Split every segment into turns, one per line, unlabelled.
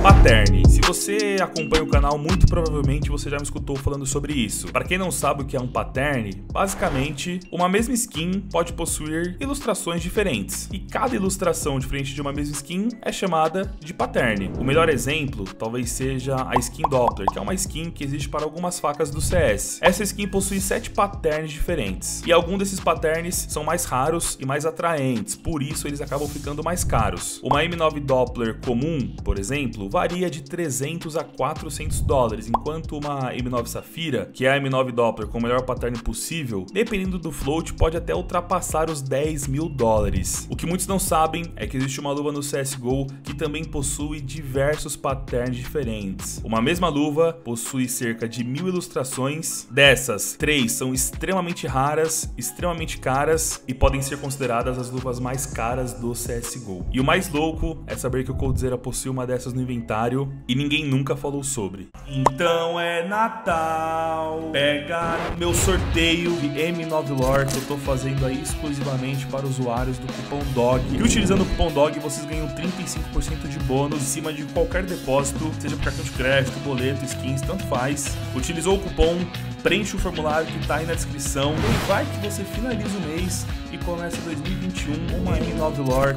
Pattern. Se você acompanha o canal, muito provavelmente você já me escutou falando sobre isso. Para quem não sabe o que é um pattern, basicamente, uma mesma skin pode possuir ilustrações diferentes. E cada ilustração diferente de uma mesma skin é chamada de pattern. O melhor exemplo talvez seja a skin Doppler, que é uma skin que existe para algumas facas do CS. Essa skin possui 7 patterns diferentes. E alguns desses patterns são mais raros e mais atraentes, por isso eles acabam ficando mais caros. Uma M9 Doppler comum, por exemplo, varia de 300 a 400 dólares, enquanto uma M9 Safira, que é a M9 Doppler com o melhor pattern possível, dependendo do float, pode até ultrapassar os 10 mil dólares. O que muitos não sabem é que existe uma luva no CSGO que também possui diversos patterns diferentes. Uma mesma luva possui cerca de 1000 ilustrações, dessas, 3 são extremamente raras, extremamente caras e podem ser consideradas as luvas mais caras do CSGO. E o mais louco é saber que o Coldzera possui uma dessas no inventário e ninguém nunca falou sobre. Então é Natal, pega meu sorteio de M9 Lore que eu tô fazendo aí exclusivamente para usuários do cupom DOG. E utilizando o cupom DOG vocês ganham 35% de bônus em cima de qualquer depósito, seja por cartão de crédito, boleto, skins, tanto faz. Utilizou o cupom, preenche o formulário que tá aí na descrição e vai que você finaliza o mês e começa 2021 com uma M9 Lore.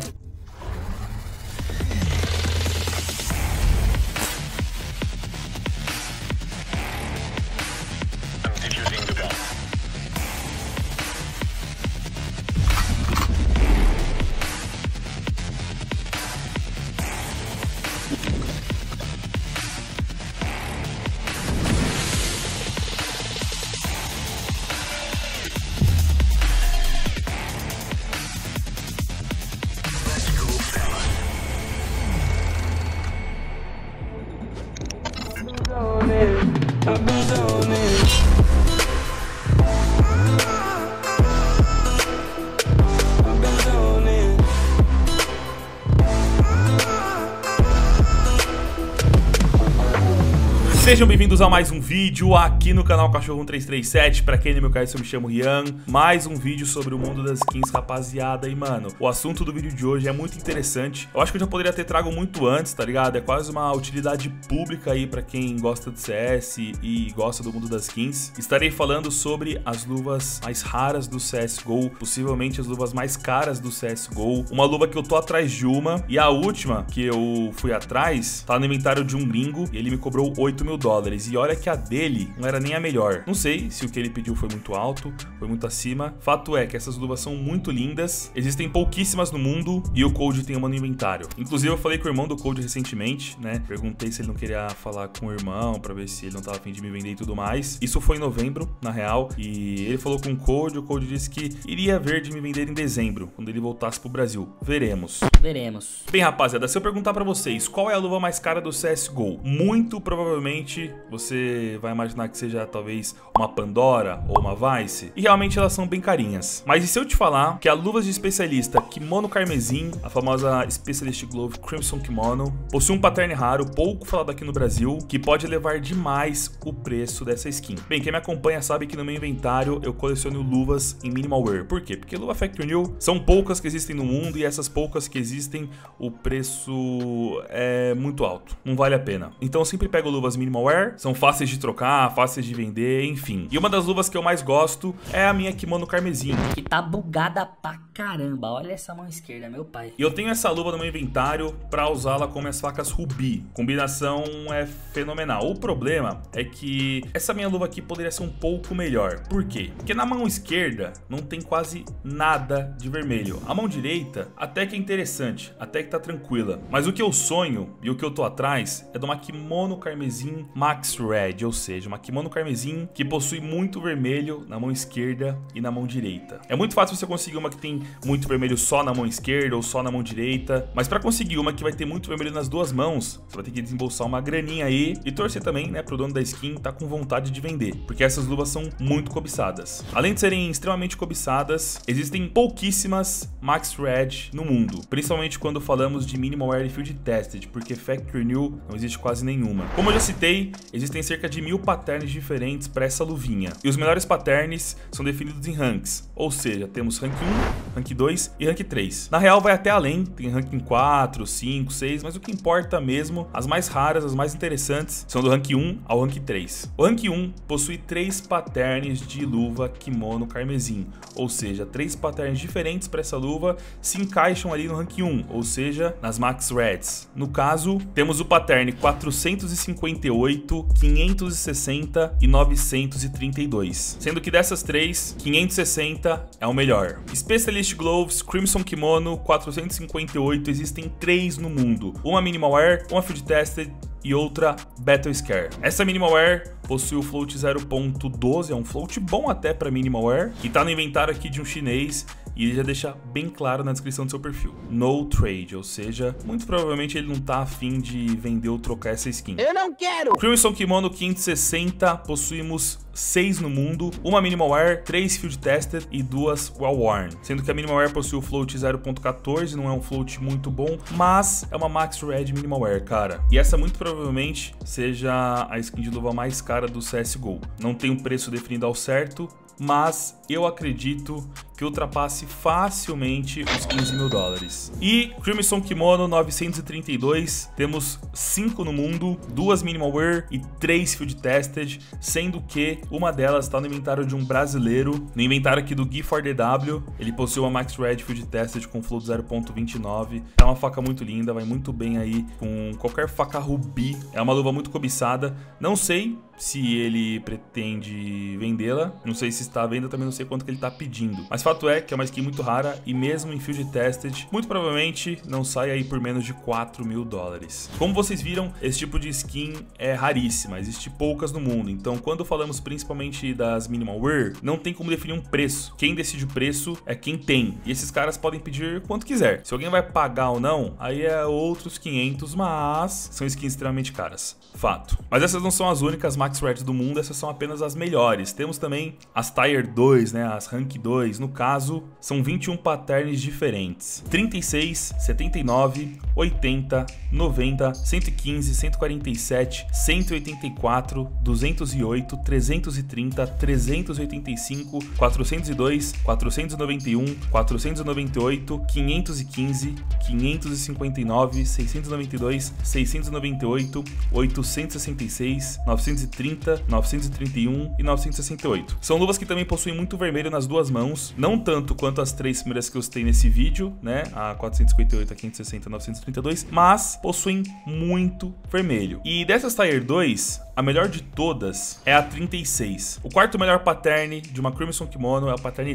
Sejam bem-vindos a mais um vídeo aqui no canal Cachorro 1337. Pra quem não me conhece, eu me chamo Rian. Mais um vídeo sobre o mundo das skins, rapaziada. E mano, o assunto do vídeo de hoje é muito interessante. Eu acho que eu já poderia ter trago muito antes, tá ligado? É quase uma utilidade pública aí pra quem gosta de CS e gosta do mundo das skins. Estarei falando sobre as luvas mais raras do CSGO, possivelmente as luvas mais caras do CSGO. Uma luva que eu tô atrás de uma, e a última que eu fui atrás tá no inventário de um gringo e ele me cobrou 8 mil dólares. E olha que a dele não era nem a melhor. Não sei se o que ele pediu foi muito alto, foi muito acima. Fato é que essas luvas são muito lindas. Existem pouquíssimas no mundo e o Cold tem uma no inventário. Inclusive eu falei com o irmão do Cold recentemente, né? Perguntei se ele não queria falar com o irmão pra ver se ele não tava a fim de me vender e tudo mais. Isso foi em novembro, na real. E ele falou com o Cold disse que iria ver de me vender em dezembro, quando ele voltasse pro Brasil. Veremos.
Veremos.
Bem, rapaziada, se eu perguntar pra vocês qual é a luva mais cara do CSGO, muito provavelmente você vai imaginar que seja talvez uma Pandora ou uma Vice, e realmente elas são bem carinhas. Mas e se eu te falar que a luvas de especialista Kimono Carmesim, a famosa Specialist Glove Crimson Kimono, possui um pattern raro, pouco falado aqui no Brasil, que pode elevar demais o preço dessa skin. Bem, quem me acompanha sabe que no meu inventário eu coleciono luvas em minimal wear. Por quê? Porque luva Factory New são poucas que existem no mundo e essas poucas que existem, o preço é muito alto, não vale a pena. Então eu sempre pego luvas minimal wear, são fáceis de trocar, fáceis de vender, enfim. E uma das luvas que eu mais gosto é a minha Kimono Carmesim,
Que tá bugada pra caramba. Olha essa mão esquerda, meu pai.
e eu tenho essa luva no meu inventário pra usá-la com minhas facas Rubi. Combinação é fenomenal. O problema é que essa minha luva aqui poderia ser um pouco melhor. Por quê? Porque na mão esquerda não tem quase nada de vermelho. A mão direita até que é interessante, até que tá tranquila. Mas o que eu sonho e o que eu tô atrás é de uma Kimono Carmesim Max Red, ou seja, uma Kimono Carmesim que possui muito vermelho na mão esquerda e na mão direita. É muito fácil você conseguir uma que tem muito vermelho só na mão esquerda ou só na mão direita, mas para conseguir uma que vai ter muito vermelho nas duas mãos, você vai ter que desembolsar uma graninha aí e torcer também, né, pro dono da skin tá com vontade de vender, porque essas luvas são muito cobiçadas. Além de serem extremamente cobiçadas, existem pouquíssimas Max Red no mundo, principalmente quando falamos de minimal wear e field tested, porque factory new não existe quase nenhuma. Como eu já citei, existem cerca de 1000 patterns diferentes para essa luvinha, e os melhores patterns são definidos em ranks, ou seja, temos rank 1, rank 2 e rank 3. Na real vai até além, tem ranking 4, 5, 6, mas o que importa mesmo, as mais raras, as mais interessantes, são do rank 1 ao rank 3. O rank 1 possui 3 patterns de luva kimono carmesim, ou seja, 3 patterns diferentes para essa luva se encaixam ali no rank 1, ou seja, nas Max Reds. No caso, temos o pattern 458, 560 e 932, sendo que dessas 3, 560 é o melhor. Specialist Gloves Crimson Kimono 458, existem 3 no mundo, uma minimal wear, uma field tested e outra Battle Scare. Essa minimal wear possui o float 0.12, é um float bom até para minimal wear, e tá no inventário aqui de um chinês, e ele já deixa bem claro na descrição do seu perfil: no trade, ou seja, muito provavelmente ele não tá afim de vender ou trocar essa skin. Eu não quero! Crimson Kimono 560, possuímos 6 no mundo, uma minimal wear, 3 field tested e 2 well worn, sendo que a minimal wear possui o float 0.14, não é um float muito bom, mas é uma Max Red minimal wear, cara. E essa muito provavelmente seja a skin de luva mais cara do CSGO. Não tem um preço definido ao certo, mas eu acredito que ultrapasse facilmente os 15 mil dólares. E Crimson Kimono 932, temos 5 no mundo, 2 minimal wear e 3 field tested, sendo que uma delas está no inventário de um brasileiro, no inventário aqui do Gui4DW. Ele possui uma Max Red field tested com float 0.29, é uma faca muito linda, vai muito bem aí com qualquer faca rubi, é uma luva muito cobiçada. Não sei se ele pretende vendê-la, não sei se está à venda, também não sei quanto que ele está pedindo, mas fato é que é uma skin muito rara e mesmo em field tested, muito provavelmente não sai aí por menos de 4 mil dólares. Como vocês viram, esse tipo de skin é raríssima, existe poucas no mundo, então quando falamos principalmente das minimal wear, não tem como definir um preço. Quem decide o preço é quem tem, e esses caras podem pedir quanto quiser. Se alguém vai pagar ou não, aí é outros 500, mas são skins extremamente caras, fato. Mas essas não são as únicas Max Reds do mundo, essas são apenas as melhores. Temos também as Tier 2, né, as Rank 2, no caso, são 21 patterns diferentes: 36, 79, 80, 90, 115, 147, 184, 208, 330, 385, 402, 491, 498, 515, 559, 692, 698, 866, 930, 931 e 968. São luvas que também possuem muito vermelho nas duas mãos, não tanto quanto as 3 primeiras que eu citei nesse vídeo, né, a 458, a 560, a 932, mas possuem muito vermelho. E dessas Tier 2, a melhor de todas é a 36. O quarto melhor pattern de uma Crimson Kimono é a pattern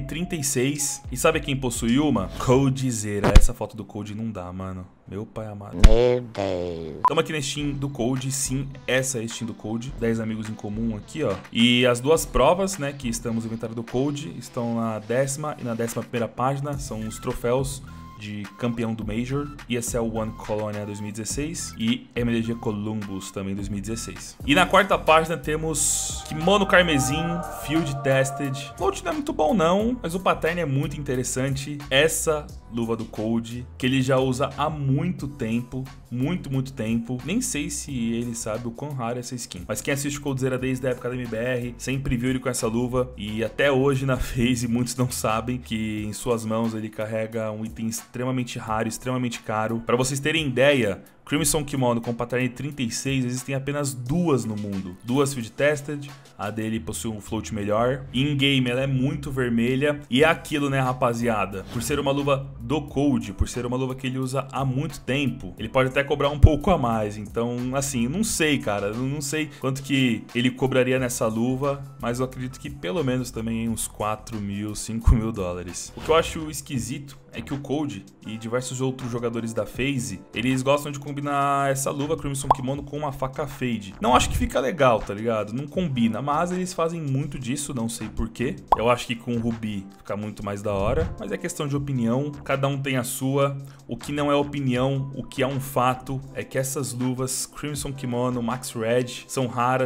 36. E sabe quem possui uma? Coldzera. Essa foto do Cold não dá, mano. Meu pai amado. Meu Deus. Estamos aqui na Steam do Cold, sim, essa é a Steam do Cold. 10 amigos em comum aqui, ó. E as duas provas, né, que estamos no inventário do Cold, estão na 10ª e na 11ª página. São os troféus de campeão do Major, ESL One Colonia 2016 e MDG Columbus também 2016. E na 4ª página temos Kimono Carmesim Field Tested. O float não é muito bom não, mas o pattern é muito interessante. Essa luva do Cold, que ele já usa há muito tempo, muito tempo. Nem sei se ele sabe o quão raro é essa skin, mas quem assiste o Coldzera desde a época da MBR sempre viu ele com essa luva, e até hoje na FaZe muitos não sabem que em suas mãos ele carrega um item extremamente raro, extremamente caro. Para vocês terem ideia, Crimson Kimono com pattern 36, existem apenas 2 no mundo. 2 field tested, a dele possui um float melhor. In-game ela é muito vermelha, e é aquilo, né, rapaziada? Por ser uma luva do Cold, por ser uma luva que ele usa há muito tempo, ele pode até cobrar um pouco a mais. Então, assim, não sei, cara, não sei quanto que ele cobraria nessa luva, mas eu acredito que pelo menos também uns 4 mil, 5 mil dólares. O que eu acho esquisito é que o Cold e diversos outros jogadores da FaZe, eles gostam de combinar essa luva Crimson Kimono com uma faca Fade. Não acho que fica legal, tá ligado? Não combina, mas eles fazem muito disso, não sei porquê. Eu acho que com o Rubi fica muito mais da hora, mas é questão de opinião, cada um tem a sua. O que não é opinião, o que é um fato, é que essas luvas Crimson Kimono Max Red são raras,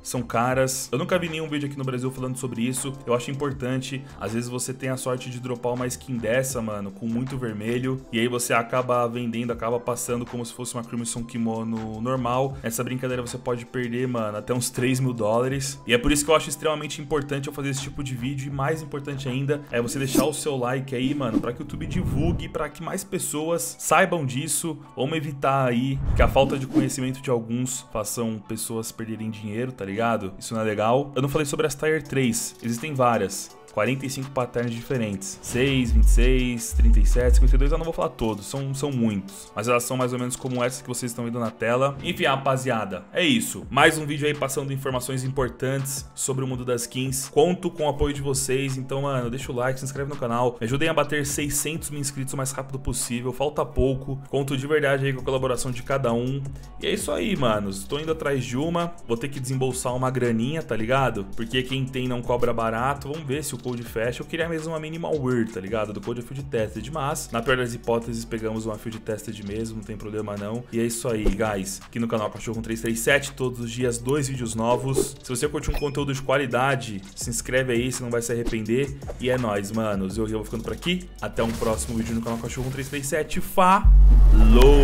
são caras. Eu nunca vi nenhum vídeo aqui no Brasil falando sobre isso. Eu acho importante. Às vezes você tem a sorte de dropar uma skin dessa, mano, com muito vermelho, e aí você acaba vendendo, acaba passando como se fosse uma Crimson Kimono normal. Essa brincadeira você pode perder, mano, até uns 3 mil dólares. E é por isso que eu acho extremamente importante eu fazer esse tipo de vídeo, e mais importante ainda é você deixar o seu like aí, mano, para que o YouTube divulgue, para que mais pessoas saibam disso. Vamos evitar aí que a falta de conhecimento de alguns façam pessoas perderem dinheiro, tá ligado? Isso não é legal. Eu não falei sobre as Tier 3, existem várias. 45 patterns diferentes, 6, 26, 37, 52, eu não vou falar todos, são muitos, mas elas são mais ou menos como essas que vocês estão vendo na tela. Enfim, rapaziada, é isso, mais um vídeo aí passando informações importantes sobre o mundo das skins. Conto com o apoio de vocês, então, mano, deixa o like, se inscreve no canal, me ajudem a bater 600 mil inscritos o mais rápido possível, falta pouco, conto de verdade aí com a colaboração de cada um. E é isso aí, manos, estou indo atrás de uma, vou ter que desembolsar uma graninha, tá ligado? Porque quem tem não cobra barato. Vamos ver se o code fecha. Eu queria mesmo uma minimal word, tá ligado? Do code Field Tested, mas na pior das hipóteses pegamos uma Field Tested mesmo, não tem problema não. E é isso aí, guys. Aqui no canal Cachorro 337, todos os dias 2 vídeos novos. Se você curte um conteúdo de qualidade, se inscreve aí, você não vai se arrepender. E é nóis, manos. Eu vou ficando por aqui. Até um próximo vídeo no canal Cachorro 337. Falou!